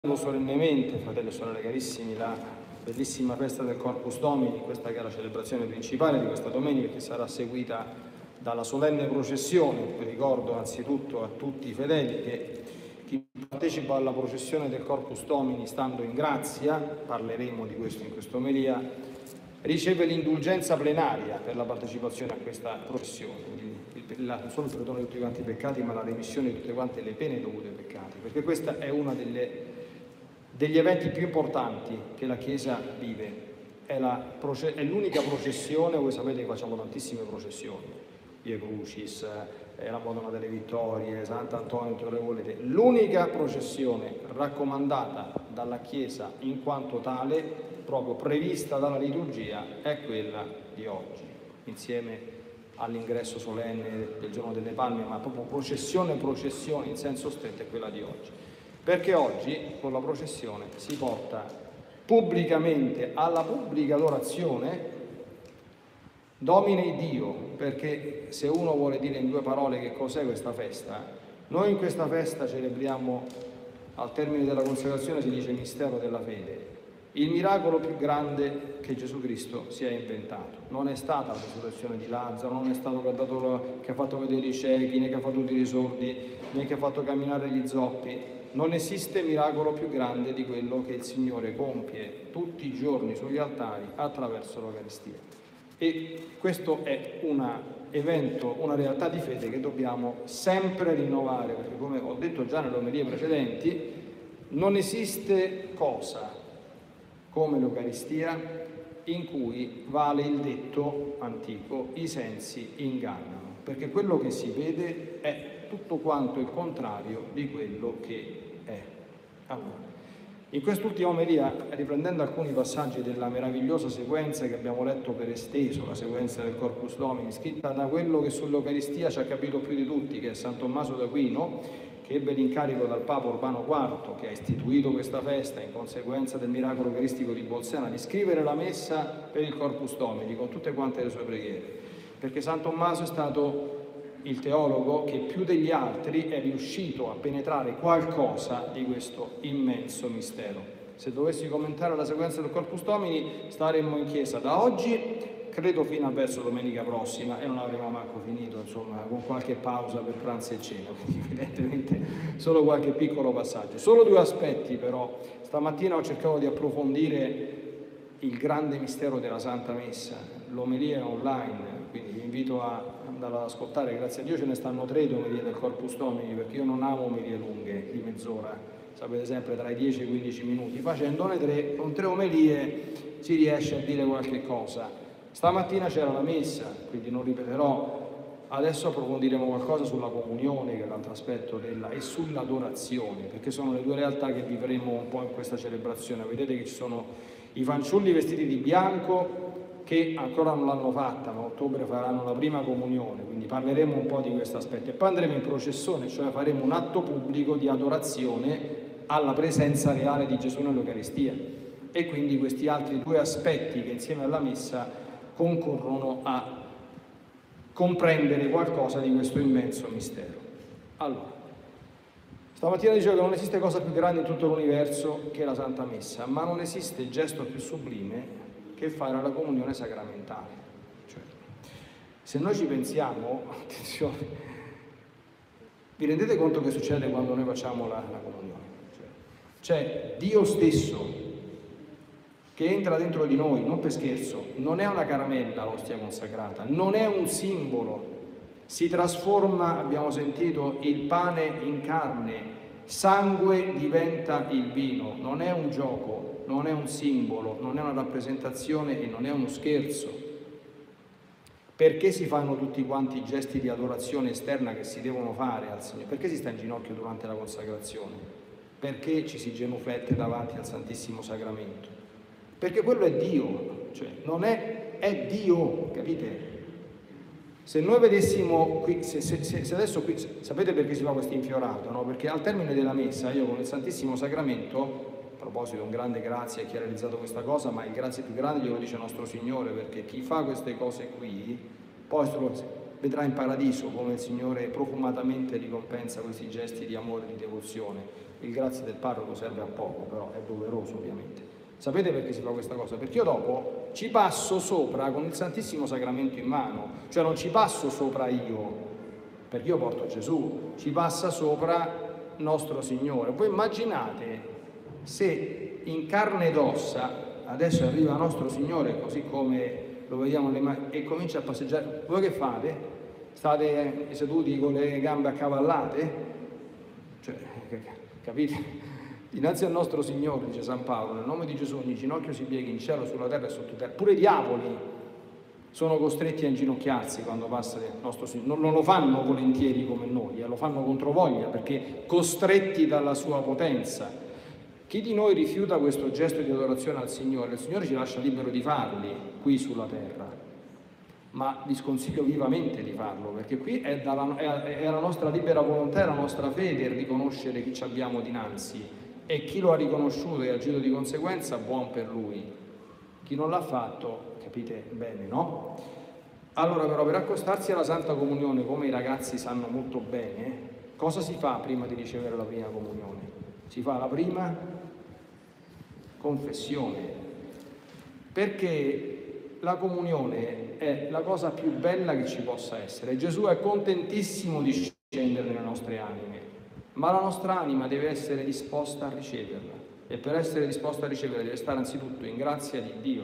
Solennemente, fratelli e sorelle carissimi, la bellissima festa del Corpus Domini, questa che è la celebrazione principale di questa domenica, che sarà seguita dalla solenne processione. Ricordo anzitutto a tutti i fedeli che chi partecipa alla processione del Corpus Domini, stando in grazia, parleremo di questo in questa omelia, riceve l'indulgenza plenaria per la partecipazione a questa processione, non solo il perdono di tutti quanti i peccati, ma la remissione di tutte quante le pene dovute ai peccati, perché questa è una degli eventi più importanti che la Chiesa vive. È l'unica processione. Voi sapete che facciamo tantissime processioni, Via Crucis, la Madonna delle Vittorie, Sant'Antonio, tutte le volete. L'unica processione raccomandata dalla Chiesa in quanto tale, proprio prevista dalla liturgia, è quella di oggi, insieme all'ingresso solenne del Giorno delle Palme, ma proprio processione in senso stretto è quella di oggi. Perché oggi con la processione si porta pubblicamente alla pubblica adorazione Domine Dio, perché se uno vuole dire in due parole che cos'è questa festa, noi in questa festa celebriamo, al termine della consacrazione si dice mistero della fede, il miracolo più grande che Gesù Cristo si è inventato. Non è stata la risurrezione di Lazzaro, non è stato che ha fatto vedere i ciechi, né che ha fatto udire i sordi, né che ha fatto camminare gli zoppi. Non esiste miracolo più grande di quello che il Signore compie tutti i giorni sugli altari attraverso l'Eucaristia. E questo è un evento, una realtà di fede che dobbiamo sempre rinnovare, perché come ho detto già nelle omelie precedenti, non esiste cosa come l'Eucaristia in cui vale il detto antico: i sensi ingannano, perché quello che si vede è tutto quanto il contrario di quello che è. Allora, in quest'ultima omelia, riprendendo alcuni passaggi della meravigliosa sequenza che abbiamo letto per esteso, la sequenza del Corpus Domini, scritta da quello che sull'Eucaristia ci ha capito più di tutti, che è San Tommaso d'Aquino, che ebbe l'incarico dal Papa Urbano IV, che ha istituito questa festa in conseguenza del miracolo eucaristico di Bolsena, di scrivere la messa per il Corpus Domini con tutte quante le sue preghiere, perché San Tommaso è stato il teologo che più degli altri è riuscito a penetrare qualcosa di questo immenso mistero. Se dovessi commentare la sequenza del Corpus Domini, staremmo in chiesa da oggi, credo fino a verso domenica prossima, e non avremo manco finito, insomma, con qualche pausa per pranzo e cena, quindi evidentemente solo qualche piccolo passaggio. Solo due aspetti però. Stamattina ho cercato di approfondire il grande mistero della Santa Messa. L'omelia è online, quindi vi invito a andare ad ascoltare. Grazie a Dio ce ne stanno 3 di omelie del Corpus Domini, perché io non amo omelie lunghe di mezz'ora, sapete, sempre tra i 10 e i 15 minuti. Facendone 3, con 3 omelie si riesce a dire qualche cosa. Stamattina c'era la messa, quindi non ripeterò. Adesso approfondiremo qualcosa sulla comunione, che è l'altro aspetto e sull'adorazione, perché sono le due realtà che vivremo un po' in questa celebrazione. Vedete che ci sono i fanciulli vestiti di bianco che ancora non l'hanno fatta, ma a ottobre faranno la prima comunione, quindi parleremo un po' di questo aspetto. E poi andremo in processione, cioè faremo un atto pubblico di adorazione alla presenza reale di Gesù nell'Eucaristia. E quindi questi altri 2 aspetti che insieme alla messa concorrono a comprendere qualcosa di questo immenso mistero. Allora, stamattina dicevo che non esiste cosa più grande in tutto l'universo che la Santa Messa, ma non esiste gesto più sublime che fare la comunione sacramentale. Cioè, se noi ci pensiamo, attenzione, vi rendete conto che succede quando noi facciamo la comunione? Cioè, Dio stesso che entra dentro di noi, non per scherzo, non è una caramella l'ostia consacrata, non è un simbolo, si trasforma, abbiamo sentito, il pane in carne, sangue diventa il vino, non è un gioco, non è un simbolo, non è una rappresentazione e non è uno scherzo. Perché si fanno tutti quanti i gesti di adorazione esterna che si devono fare al Signore? Perché si sta in ginocchio durante la consacrazione? Perché ci si genuflette davanti al Santissimo Sacramento? Perché quello è Dio, cioè non è Dio, capite? Se noi vedessimo qui, se adesso qui, sapete perché si fa questo infiorato, no? Perché al termine della messa, io con il Santissimo Sacramento, a proposito, un grande grazie a chi ha realizzato questa cosa, ma il grazie più grande glielo dice nostro Signore, perché chi fa queste cose qui, poi vedrà in paradiso come il Signore profumatamente ricompensa questi gesti di amore e di devozione. il grazie del parroco serve a poco, però è doveroso ovviamente. Sapete perché si fa questa cosa? Perché io dopo ci passo sopra con il Santissimo Sacramento in mano, cioè non ci passo sopra io, perché io porto Gesù, ci passa sopra nostro Signore. Voi immaginate se in carne ed ossa adesso arriva nostro Signore, così come lo vediamo e comincia a passeggiare, voi che fate? State seduti con le gambe accavallate? Cioè, capite? Dinanzi al nostro Signore, dice San Paolo, nel nome di Gesù ogni ginocchio si pieghi in cielo, sulla terra e sottoterra. Pure i diavoli sono costretti a inginocchiarsi quando passa il nostro Signore. Non lo fanno volentieri come noi, lo fanno controvoglia, perché costretti dalla sua potenza. Chi di noi rifiuta questo gesto di adorazione al Signore, il Signore ci lascia libero di farli qui sulla terra, ma vi sconsiglio vivamente di farlo, perché qui è la nostra libera volontà, è la nostra fede riconoscere chi ci abbiamo dinanzi, e chi lo ha riconosciuto e ha agito di conseguenza, buon per lui. Chi non l'ha fatto, capite bene, no? Allora però, per accostarsi alla Santa Comunione, come i ragazzi sanno molto bene, cosa si fa prima di ricevere la prima comunione? Si fa la prima confessione, perché la comunione è la cosa più bella che ci possa essere. Gesù è contentissimo di scendere nelle nostre anime, ma la nostra anima deve essere disposta a riceverla, e per essere disposta a riceverla deve stare anzitutto in grazia di Dio.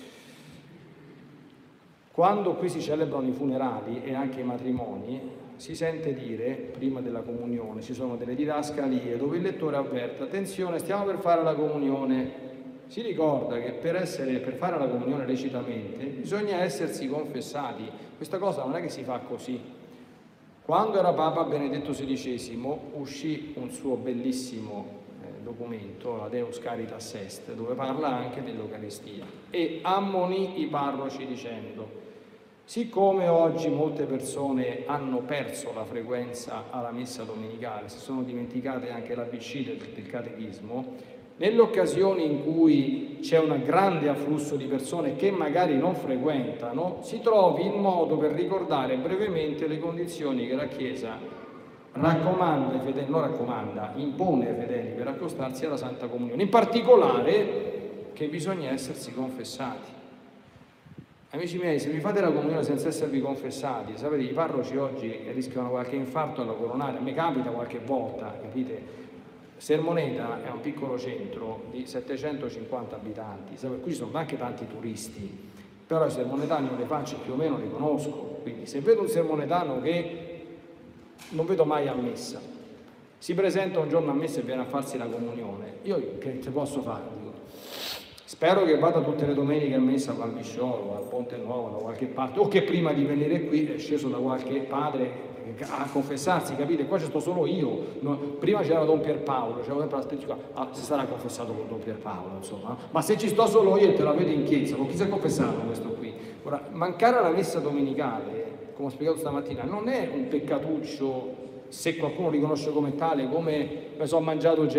Quando qui si celebrano i funerali e anche i matrimoni, si sente dire, prima della comunione, ci sono delle didascalie dove il lettore avverte: attenzione, stiamo per fare la comunione. Si ricorda che per fare la comunione lecitamente bisogna essersi confessati. Questa cosa non è che si fa così. Quando era Papa Benedetto XVI uscì un suo bellissimo documento, la Deus Caritas Est, dove parla anche dell'Eucaristia e ammonì i parroci dicendo: siccome oggi molte persone hanno perso la frequenza alla messa domenicale, si sono dimenticate anche l'ABC del catechismo, nelle occasioni in cui c'è un grande afflusso di persone che magari non frequentano, si trovi il modo per ricordare brevemente le condizioni che la Chiesa raccomanda ai fedeli, non raccomanda, impone ai fedeli per accostarsi alla Santa Comunione, in particolare che bisogna essersi confessati. Amici miei, se vi fate la comunione senza esservi confessati, sapete, i parroci oggi rischiano qualche infarto alla coronaria, a me capita qualche volta, capite? Sermoneta è un piccolo centro di 750 abitanti, qui ci sono anche tanti turisti, però i sermonetani le facce più o meno le conosco, quindi se vedo un sermonetano che non vedo mai a messa, si presenta un giorno a messa e viene a farsi la comunione, io che posso fare? Dico, spero che vada tutte le domeniche a messa a Valbisciolo, al Ponte Nuovo, da qualche parte, o che prima di venire qui è sceso da qualche padre a confessarsi, capite? Qua ci sto solo io, no? Prima c'era Don Pierpaolo, c'era sempre la stessa, si sarà confessato con Don Pierpaolo, insomma, ma se ci sto solo io e te la vedo in chiesa, con chi si è confessato questo qui? Ora, mancare alla messa domenicale, come ho spiegato stamattina, non è un peccatuccio se qualcuno riconosce come tale, come mi sono mangiato un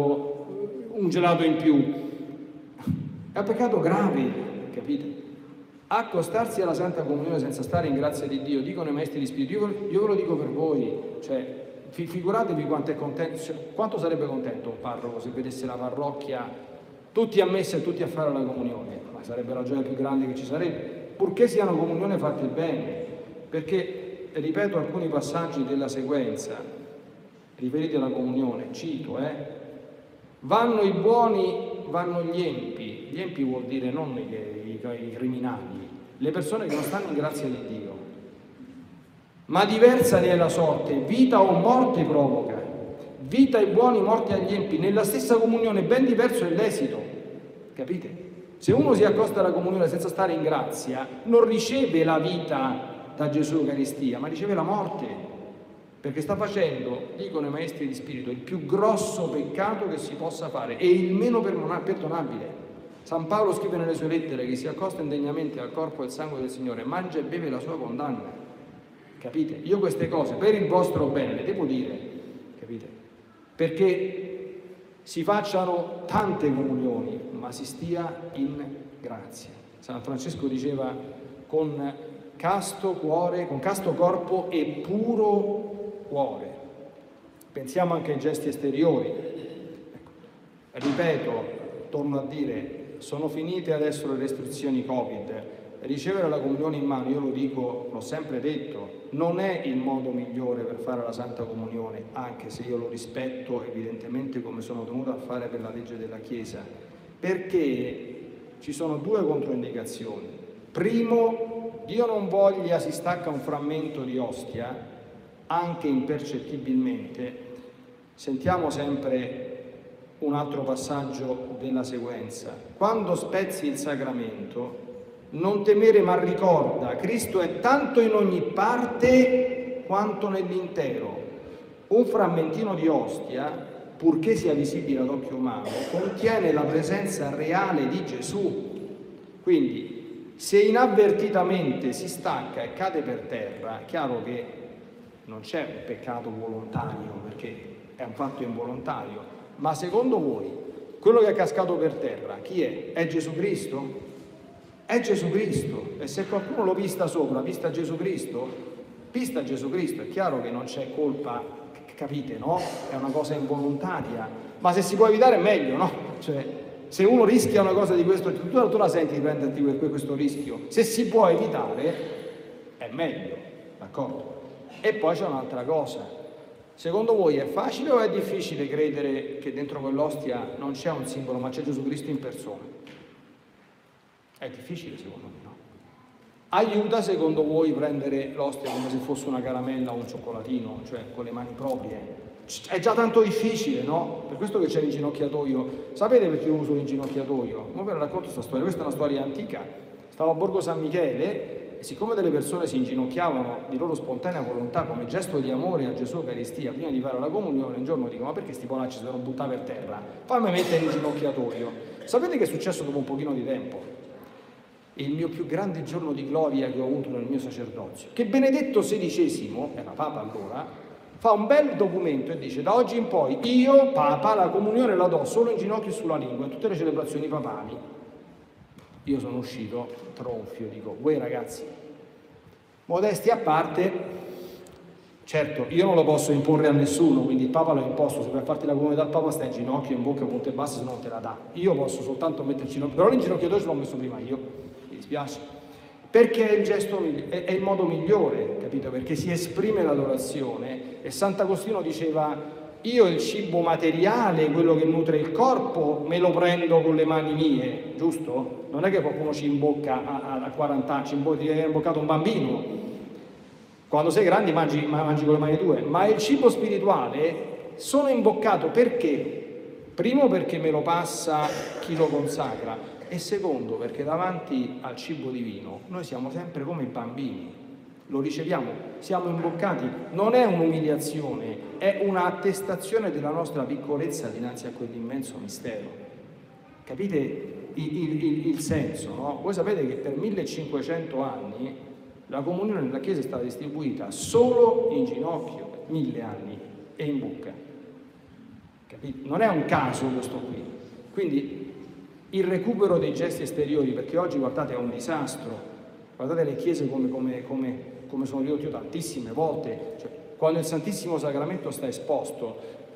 gelato in più, è un peccato grave, capite? Accostarsi alla Santa Comunione senza stare in grazia di Dio, dicono i maestri di spirito, io ve lo dico per voi, cioè figuratevi quanto è contento, quanto sarebbe contento un parroco se vedesse la parrocchia tutti a messa e tutti a fare la comunione, ma sarebbe la gioia più grande che ci sarebbe, purché siano comunioni fatte bene, perché, ripeto alcuni passaggi della sequenza riferiti alla comunione, cito, vanno i buoni, vanno gli empi vuol dire non i criminali, le persone che non stanno in grazia di Dio, ma diversa ne è la sorte, vita o morte provoca, vita ai buoni, morte agli empi, nella stessa comunione ben diverso è l'esito, capite? Se uno si accosta alla comunione senza stare in grazia, non riceve la vita da Gesù Eucaristia, ma riceve la morte, perché sta facendo, dicono i maestri di spirito, il più grosso peccato che si possa fare e il meno perdonabile. San Paolo scrive nelle sue lettere che si accosta indegnamente al corpo e al sangue del Signore, mangia e beve la sua condanna. Capite? Io queste cose per il vostro bene le devo dire, capite? Perché si facciano tante comunioni, ma si stia in grazia. San Francesco diceva con casto cuore, con casto corpo e puro cuore. Pensiamo anche ai gesti esteriori. ripeto, torno a dire, sono finite adesso le restrizioni Covid, ricevere la comunione in mano, io lo dico, l'ho sempre detto, non è il modo migliore per fare la Santa Comunione, anche se io lo rispetto evidentemente come sono tenuto a fare per la legge della Chiesa, perché ci sono due controindicazioni. Primo, Dio non voglia si stacca un frammento di ostia, anche impercettibilmente. Sentiamo sempre un altro passaggio della sequenza. Quando spezzi il sacramento, non temere ma ricorda, Cristo è tanto in ogni parte quanto nell'intero. Un frammentino di ostia, purché sia visibile ad occhio umano, contiene la presenza reale di Gesù. Quindi, se inavvertitamente si stacca e cade per terra, è chiaro che non c'è un peccato volontario, perché è un fatto involontario. Ma secondo voi, quello che è cascato per terra, chi è? È Gesù Cristo? È Gesù Cristo. E se qualcuno lo pista sopra, pista Gesù Cristo? Pista Gesù Cristo. È chiaro che non c'è colpa, capite, no? È una cosa involontaria. Ma se si può evitare è meglio, no? Cioè, se uno rischia una cosa di questo, tu la senti di prenderti questo rischio. Se si può evitare, è meglio, d'accordo? E poi c'è un'altra cosa. Secondo voi è facile o è difficile credere che dentro quell'ostia non c'è un simbolo, ma c'è Gesù Cristo in persona? È difficile secondo me, no? Aiuta secondo voi prendere l'ostia come se fosse una caramella o un cioccolatino, cioè con le mani proprie? È già tanto difficile, no? Per questo che c'è l'inginocchiatoio. Sapete perché io uso l'inginocchiatoio? Ora ve la racconto questa storia, questa è una storia antica. Stavo a Borgo San Michele e siccome delle persone si inginocchiavano di loro spontanea volontà come gesto di amore a Gesù Eucaristia prima di fare la comunione, un giorno dico: ma perché sti polacci si devono buttare per terra? Fammi mettere l'inginocchiatoio. Sapete che è successo dopo un pochino di tempo? Il mio più grande giorno di gloria che ho avuto nel mio sacerdozio, che Benedetto XVI, era Papa allora, fa un bel documento e dice: da oggi in poi io, Papa, la comunione la do solo in ginocchio e sulla lingua, in tutte le celebrazioni papali. Io sono uscito tronfio, dico: voi ragazzi, modestia a parte, certo io non lo posso imporre a nessuno, quindi il Papa l'ha imposto, se per farti la comunione dal Papa stai in ginocchio, in bocca, punte basse, se no non te la dà. Io posso soltanto metterci in ginocchio, però l'inginocchiatoio ce l'ho messo prima io. Mi dispiace, perché è il gesto, è il modo migliore, capito? Perché si esprime l'adorazione e Sant'Agostino diceva: io il cibo materiale, quello che nutre il corpo, me lo prendo con le mani mie, giusto? Non è che qualcuno ci imbocca a 40 anni, ti è imboccato un bambino. Quando sei grande mangi con le mani tue, ma il cibo spirituale sono imboccato perché? Primo perché me lo passa chi lo consacra, e secondo perché davanti al cibo divino noi siamo sempre come bambini, lo riceviamo, siamo imboccati, non è un'umiliazione, è un'attestazione della nostra piccolezza dinanzi a quell'immenso mistero. Capite il senso, no? Voi sapete che per 1500 anni la comunione nella Chiesa è stata distribuita solo in ginocchio, 1000 anni, e in bocca. Capite? Non è un caso questo qui. Quindi il recupero dei gesti esteriori, perché oggi guardate è un disastro, guardate le chiese come sono ridotte io tantissime volte, cioè, quando il Santissimo Sacramento sta esposto,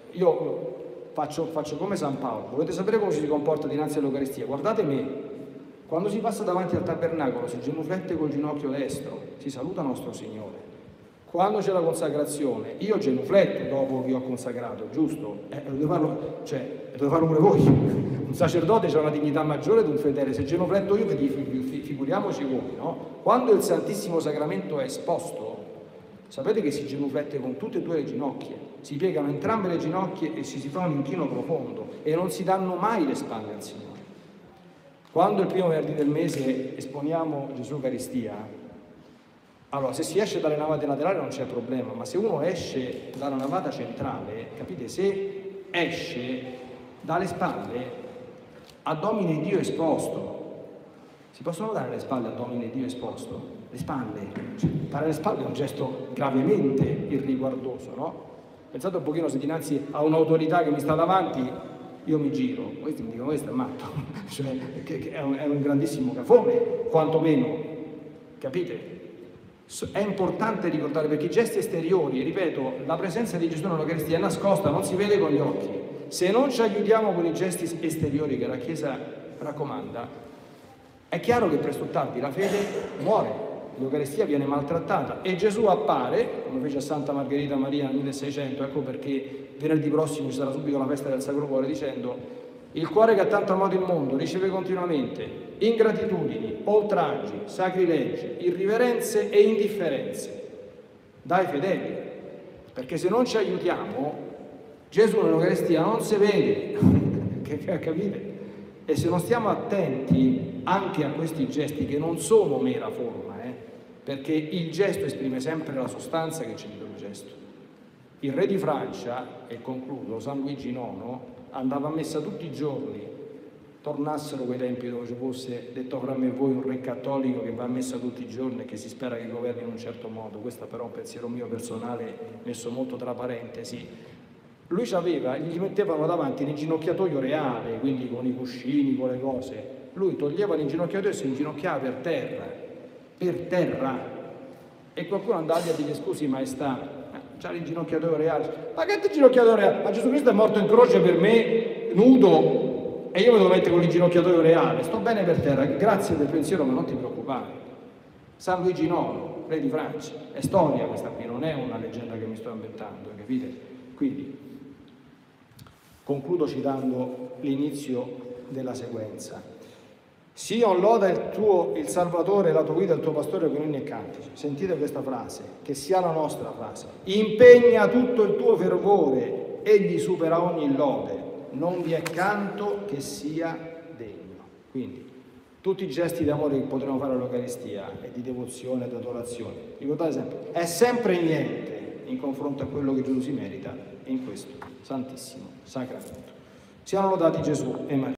io faccio come San Paolo, volete sapere come ci si comporta dinanzi all'Eucaristia? Guardate me, quando si passa davanti al tabernacolo si genuflette col ginocchio destro, si saluta nostro Signore. Quando c'è la consacrazione, io genufletto dopo che ho consacrato, giusto? Lo dovete farlo pure voi. Un sacerdote ha una dignità maggiore di un fedele, se genufletto io, figuriamoci voi, no? Quando il Santissimo Sacramento è esposto, sapete che si genuflette con tutte e due le ginocchia, si piegano entrambe le ginocchia e si fa un inchino profondo e non si danno mai le spalle al Signore. Quando il primo venerdì del mese esponiamo Gesù Eucaristia, allora, se si esce dalle navate laterali non c'è problema, ma se uno esce dalla navata centrale, capite, se esce dalle spalle, a Domine Dio esposto. Si possono dare le spalle a Domine Dio esposto? Le spalle. Cioè, dare le spalle è un gesto gravemente irriguardoso, no? Pensate un pochino, se dinanzi a un'autorità che mi sta davanti, io mi giro, questi mi dicono: questo è matto, cioè, che è un grandissimo cafone, quantomeno, capite? È importante ricordare, perché i gesti esteriori, ripeto, la presenza di Gesù nell'Eucaristia è nascosta, non si vede con gli occhi. se non ci aiutiamo con i gesti esteriori che la Chiesa raccomanda, è chiaro che presto o tardi la fede muore, l'Eucaristia viene maltrattata e Gesù appare, come fece a Santa Margherita Maria nel 1600, ecco perché venerdì prossimo ci sarà subito la festa del Sacro Cuore, dicendo: il cuore che ha tanto amato il mondo riceve continuamente ingratitudini, oltraggi, sacrilegi, irriverenze e indifferenze dai fedeli, perché se non ci aiutiamo Gesù nell'Eucaristia non si vede, capite? E se non stiamo attenti anche a questi gesti che non sono mera forma, perché il gesto esprime sempre la sostanza che c'è dietro il gesto. Il re di Francia, e concludo, San Luigi IX, andava a messa tutti i giorni. Tornassero quei tempi dove ci fosse, detto fra me e voi, un re cattolico che va a messa tutti i giorni e che si spera che governi in un certo modo. Questo però è un pensiero mio personale messo molto tra parentesi. Lui gli mettevano davanti l'inginocchiatoio reale, quindi con i cuscini, con le cose. Lui toglieva l'inginocchiatoio e si inginocchiava per terra. E qualcuno andava a dire: scusi maestà, c'ha l'inginocchiatoio reale. Ma che inginocchiatoio reale? Ma Gesù Cristo è morto in croce per me, nudo, e io me lo metto con l'inginocchiatoio reale. Sto bene per terra, grazie del pensiero, ma non ti preoccupare. San Luigi IX, re di Francia, è storia questa qui, non è una leggenda che mi sto inventando, capite? Quindi concludo citando l'inizio della sequenza. Sion loda il Salvatore, la tua guida, il tuo pastore con inni e cantici. Sentite questa frase, che sia la nostra frase. Impegna tutto il tuo fervore, egli supera ogni lode, non vi è canto che sia degno. Quindi, tutti i gesti di amore che potremo fare all'Eucaristia, e di devozione, di adorazione, ricordate sempre, è sempre niente in confronto a quello che Gesù si merita in questo Santissimo Sacramento. Siano lodati Gesù e Maria.